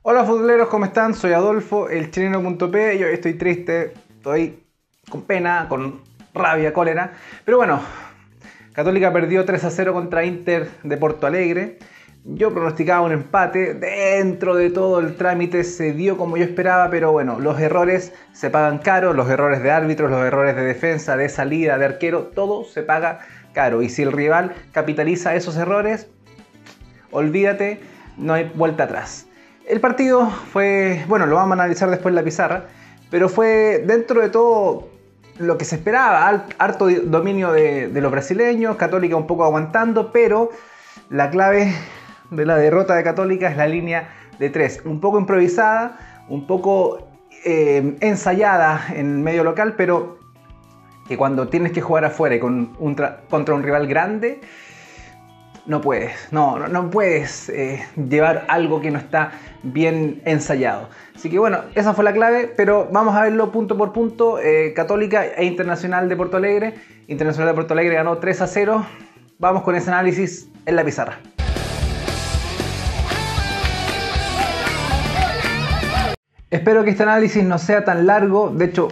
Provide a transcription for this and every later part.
Hola futboleros, ¿cómo están? Soy Adolfo, el chileno.p y hoy estoy triste, estoy con pena, con rabia, cólera. Pero bueno, Católica perdió 3-0 contra Inter de Porto Alegre. Yo pronosticaba un empate, dentro de todo el trámite se dio como yo esperaba, pero bueno, los errores se pagan caro, los errores de árbitros, los errores de defensa, de salida, de arquero, todo se paga caro. Y si el rival capitaliza esos errores, olvídate, no hay vuelta atrás. El partido fue, bueno, lo vamos a analizar después en la pizarra, pero fue dentro de todo lo que se esperaba, harto dominio de los brasileños, Católica un poco aguantando, pero la clave de la derrota de Católica es la línea de 3, un poco improvisada, un poco ensayada en medio local, pero que cuando tienes que jugar afuera y contra un rival grande, no puedes llevar algo que no está bien ensayado. Así que bueno, esa fue la clave, pero vamos a verlo punto por punto. Católica e Internacional de Porto Alegre. Internacional de Porto Alegre ganó 3-0. Vamos con ese análisis en la pizarra. Espero que este análisis no sea tan largo. De hecho,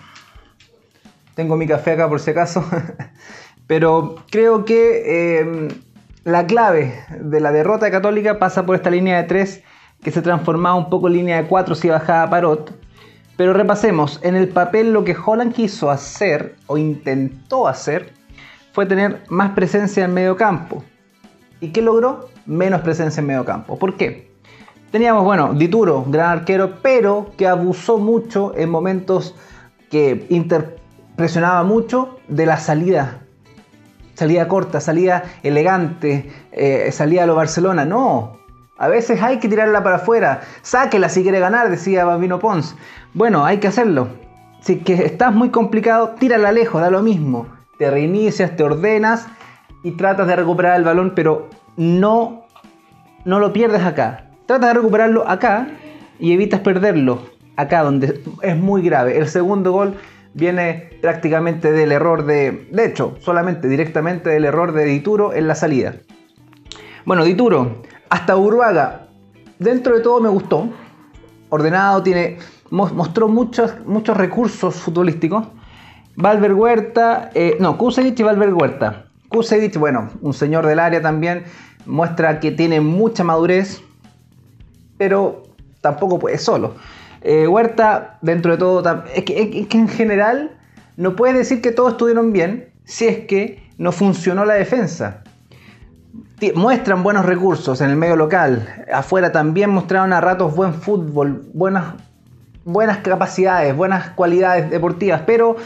tengo mi café acá por si acaso. Pero creo que la clave de la derrota de Católica pasa por esta línea de 3 que se transformaba un poco en línea de 4 si bajaba Parot. Pero repasemos, en el papel lo que Holland quiso hacer o intentó hacer fue tener más presencia en medio campo. ¿Y qué logró? Menos presencia en medio campo. ¿Por qué? Teníamos, bueno, Dituro, gran arquero, pero que abusó mucho en momentos que Inter presionaba mucho de la salida. Salida corta, salida elegante, salida a lo Barcelona. No, a veces hay que tirarla para afuera. Sáquela si quiere ganar, decía Bambino Pons. Bueno, hay que hacerlo. Si que estás muy complicado, tírala lejos, da lo mismo. Te reinicias, te ordenas y tratas de recuperar el balón, pero no lo pierdes acá. Tratas de recuperarlo acá y evitas perderlo acá, donde es muy grave. El segundo gol viene prácticamente del error de hecho, solamente directamente del error de Dituro en la salida. Bueno, Dituro, hasta Uruaga, dentro de todo me gustó. Ordenado, mostró muchos recursos futbolísticos. Valver Huerta, Kusevich y Valver Huerta. Kusevich, bueno, un señor del área también, muestra que tiene mucha madurez, pero tampoco puede solo. Huerta, dentro de todo, es que en general no puedes decir que todos estuvieron bien si es que no funcionó la defensa. Muestran buenos recursos en el medio local, afuera también mostraron a ratos buen fútbol, buenas capacidades, buenas cualidades deportivas, pero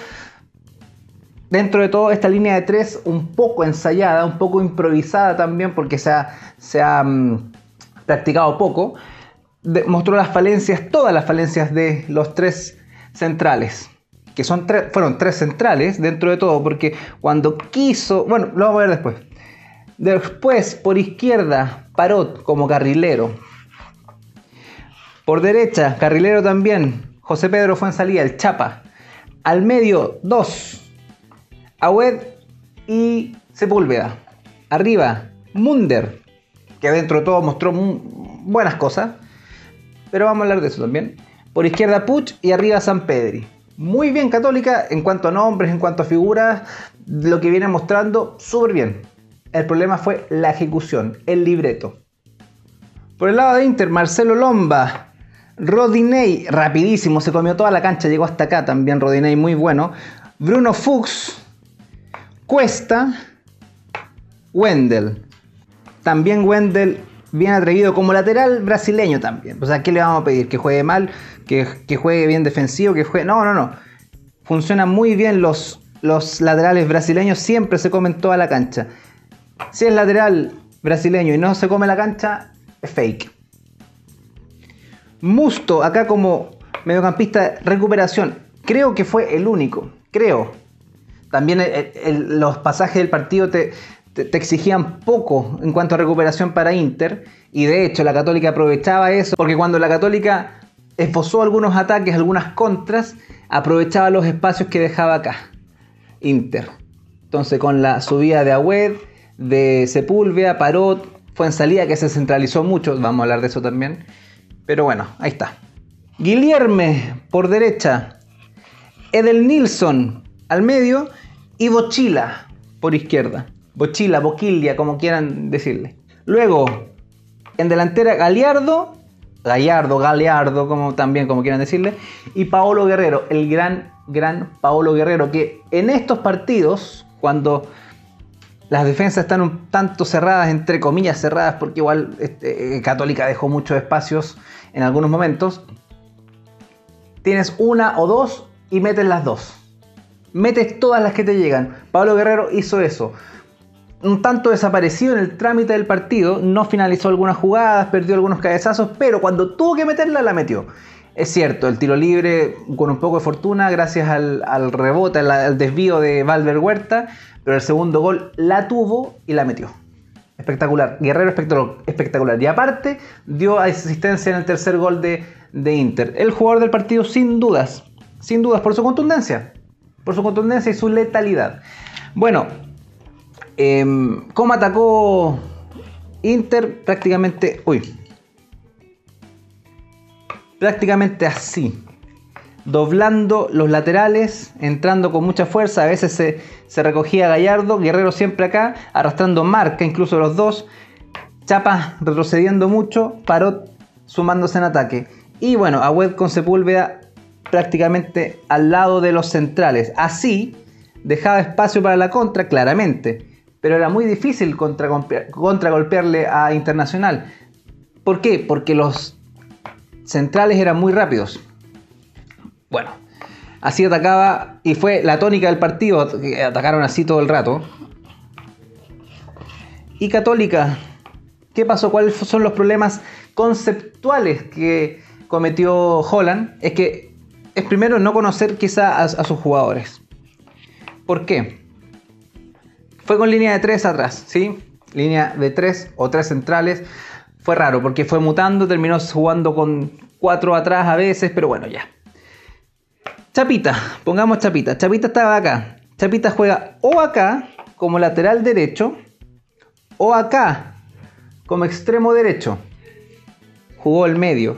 dentro de todo esta línea de 3 un poco ensayada, un poco improvisada también porque se ha practicado poco, mostró las falencias, todas las falencias de los 3 centrales, que fueron 3 centrales dentro de todo, porque cuando quiso, bueno, lo vamos a ver después. Después, por izquierda, Parot como carrilero. Por derecha, carrilero también, José Pedro Fuenzalía, el Chapa. Al medio, 2, Agüed y Sepúlveda. Arriba, Munder, que dentro de todo mostró buenas cosas. Pero vamos a hablar de eso también. Por izquierda Puch y arriba Sampedri. Muy bien Católica en cuanto a nombres, en cuanto a figuras, lo que viene mostrando, súper bien. El problema fue la ejecución, el libreto. Por el lado de Inter, Marcelo Lomba, Rodinei, rapidísimo, se comió toda la cancha, llegó hasta acá también Rodinei, muy bueno. Bruno Fuchs, Cuesta, Wendel. También Wendel bien atrevido como lateral brasileño también. O sea, ¿qué le vamos a pedir? ¿Que juegue mal? ¿Que juegue bien defensivo? ¿Que juegue...? No. Funcionan muy bien los laterales brasileños. Siempre se comen toda la cancha. Si es lateral brasileño y no se come la cancha, es fake. Musto, acá como mediocampista de recuperación. Creo que fue el único. Creo. También los pasajes del partido te exigían poco en cuanto a recuperación para Inter, y de hecho la Católica aprovechaba eso, porque cuando la Católica esbozó algunos ataques, algunas contras, aprovechaba los espacios que dejaba acá Inter. Entonces con la subida de Agüed, de Sepúlveda, Parot, Fuenzalía, que se centralizó mucho, vamos a hablar de eso también, Pero bueno, ahí está. Guilherme por derecha, Edelnilson al medio y Bochila por izquierda. Bochila, Boquilla, como quieran decirle. Luego, en delantera Gallardo, como quieran decirle, y Paolo Guerrero, el gran Paolo Guerrero, que en estos partidos, cuando las defensas están un tanto cerradas, entre comillas cerradas, porque igual Católica dejó muchos espacios en algunos momentos, tienes una o dos y metes las dos. Metes todas las que te llegan. Paolo Guerrero hizo eso. Un tanto desaparecido en el trámite del partido, no finalizó algunas jugadas, perdió algunos cabezazos, pero cuando tuvo que meterla, la metió. Es cierto, el tiro libre con un poco de fortuna, gracias al rebote, al desvío de Valver Huerta, pero el segundo gol la tuvo y la metió. Espectacular, Guerrero espectacular. Y aparte, dio asistencia en el tercer gol de Inter. El jugador del partido sin dudas, por su contundencia y su letalidad. Bueno, ¿cómo atacó Inter? Prácticamente así, doblando los laterales, entrando con mucha fuerza. A veces se recogía Gallardo, Guerrero siempre acá, arrastrando marca, incluso los dos. Chapa retrocediendo mucho, Parot sumándose en ataque. Y bueno, Agüed con Sepúlveda prácticamente al lado de los centrales. Así dejaba espacio para la contra, claramente. Pero era muy difícil contragolpearle a Internacional. ¿Por qué? Porque los centrales eran muy rápidos. Bueno, así atacaba y fue la tónica del partido, que atacaron así todo el rato. Y Católica, ¿qué pasó? ¿Cuáles son los problemas conceptuales que cometió Holland? Es primero no conocer quizá a sus jugadores. ¿Por qué? Fue con línea de 3 atrás, ¿sí? Línea de 3 o 3 centrales. Fue raro porque fue mutando, terminó jugando con 4 atrás a veces, pero bueno, ya. Chapita, pongamos Chapita. Chapita estaba acá. Chapita juega o acá como lateral derecho o acá como extremo derecho. Jugó el medio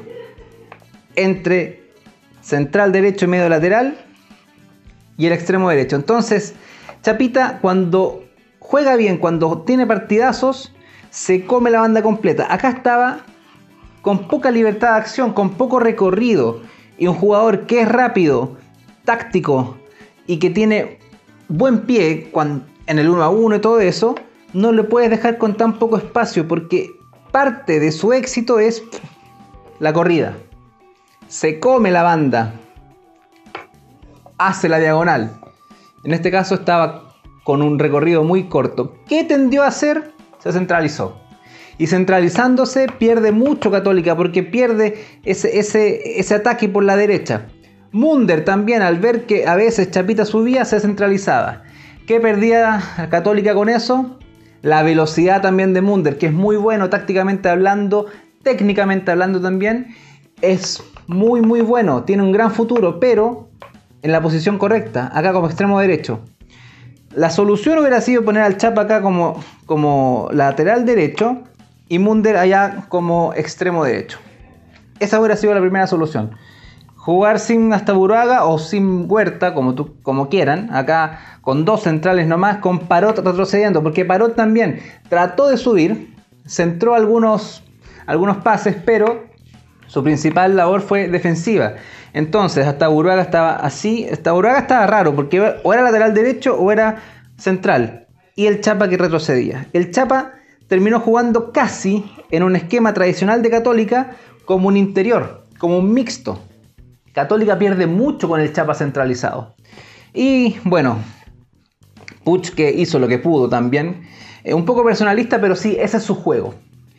entre central derecho y medio lateral y el extremo derecho. Entonces, Chapita cuando juega bien, cuando tiene partidazos, se come la banda completa. Acá estaba con poca libertad de acción, con poco recorrido. Y un jugador que es rápido, táctico y que tiene buen pie en el 1-1 y todo eso, no le puedes dejar con tan poco espacio porque parte de su éxito es la corrida. Se come la banda, hace la diagonal. En este caso estaba con un recorrido muy corto. ¿Qué tendió a hacer? Se centralizó. Y centralizándose pierde mucho Católica porque pierde ese ataque por la derecha. Munder también, al ver que a veces Chapita subía, se centralizaba. ¿Qué perdía Católica con eso? La velocidad también de Munder, que es muy bueno tácticamente hablando, técnicamente hablando también. Es muy bueno, tiene un gran futuro, pero en la posición correcta, acá como extremo derecho. La solución hubiera sido poner al Chapa acá como lateral derecho y Munder allá como extremo derecho. Esa hubiera sido la primera solución. Jugar sin Astaburuaga o sin Huerta, como quieran, acá con dos centrales nomás, con Parot retrocediendo, porque Parot también trató de subir, centró algunos pases, pero su principal labor fue defensiva. Entonces Astaburuaga estaba así, Astaburuaga estaba raro, porque o era lateral derecho o era central, y el Chapa que retrocedía. El Chapa terminó jugando casi en un esquema tradicional de Católica como un interior, como un mixto. Católica pierde mucho con el Chapa centralizado. Y bueno, Puch que hizo lo que pudo también. Un poco personalista, pero sí, ese es su juego.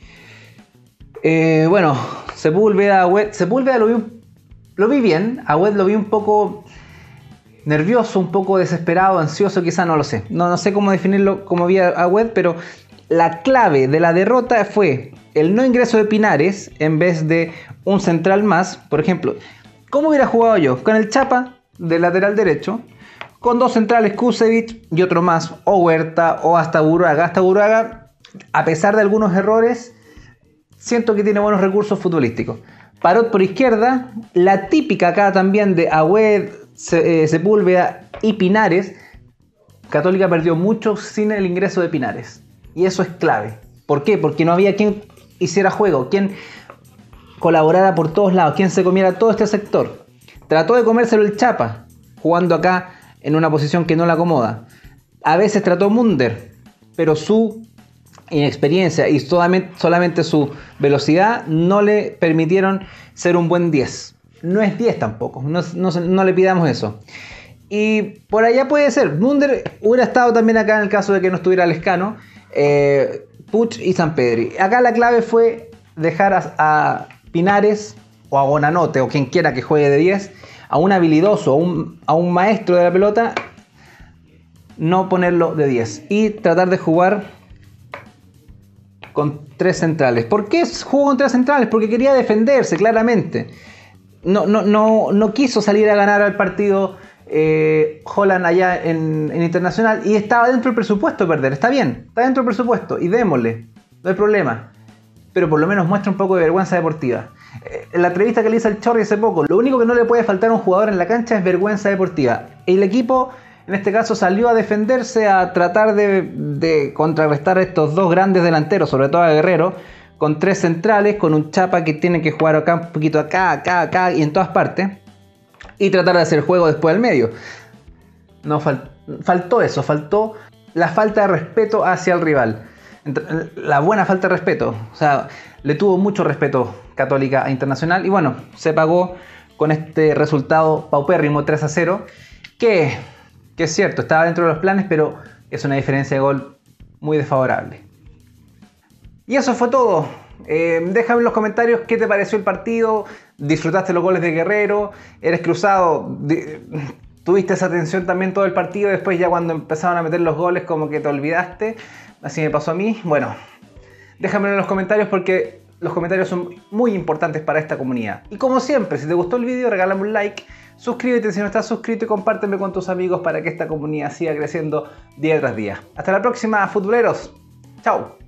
Bueno, Sepúlveda lo vi bien. A Agüed lo vi un poco nervioso, un poco desesperado, ansioso, quizá, no lo sé. No sé cómo definirlo como vi a Agüed, pero la clave de la derrota fue el no ingreso de Pinares en vez de un central más. Por ejemplo, ¿cómo hubiera jugado yo? Con el Chapa de lateral derecho, con dos centrales, Kusevich y otro más, o Huerta o Astaburuaga. Astaburuaga, a pesar de algunos errores, siento que tiene buenos recursos futbolísticos. Parot por izquierda, la típica acá también de Agüed, Sepúlveda y Pinares. Católica perdió mucho sin el ingreso de Pinares. Y eso es clave. ¿Por qué? Porque no había quien hiciera juego, quien colaborara por todos lados, quien se comiera todo este sector. Trató de comérselo el Chapa, jugando acá en una posición que no le acomoda. A veces trató Munder, pero su inexperiencia y solamente su velocidad no le permitieron ser un buen 10. No es 10 tampoco, no le pidamos eso. Y por allá puede ser. Munder hubiera estado también acá en el caso de que no estuviera Lescano, Puch y Sampedri. Acá la clave fue dejar a Pinares o a Bonanote o quien quiera que juegue de 10, a un habilidoso, a un maestro de la pelota, no ponerlo de 10 y tratar de jugar con 3 centrales. ¿Por qué jugó con 3 centrales? Porque quería defenderse claramente. No quiso salir a ganar al partido Holland allá en Internacional, y estaba dentro del presupuesto perder. Está bien, está dentro del presupuesto y démosle, no hay problema. Pero por lo menos muestra un poco de vergüenza deportiva. En la entrevista que le hizo al Chorri hace poco, lo único que no le puede faltar a un jugador en la cancha es vergüenza deportiva. El equipo, en este caso, salió a defenderse, a tratar de contrarrestar a estos dos grandes delanteros, sobre todo a Guerrero, con 3 centrales, con un Chapa que tiene que jugar acá, un poquito acá y en todas partes, y tratar de hacer juego después del medio. No faltó eso, faltó la falta de respeto hacia el rival. La buena falta de respeto, o sea, le tuvo mucho respeto Católica a Internacional, y bueno, se pagó con este resultado paupérrimo 3-0, que es cierto, estaba dentro de los planes, pero es una diferencia de gol muy desfavorable. Y eso fue todo. Déjame en los comentarios qué te pareció el partido. ¿Disfrutaste los goles de Guerrero? ¿Eres cruzado? ¿Tuviste esa tensión también todo el partido? Después ya cuando empezaron a meter los goles como que te olvidaste. Así me pasó a mí. Bueno, déjamelo en los comentarios porque los comentarios son muy importantes para esta comunidad. Y como siempre, si te gustó el video, regálame un like, suscríbete si no estás suscrito y compárteme con tus amigos para que esta comunidad siga creciendo día tras día. Hasta la próxima, futboleros. Chao.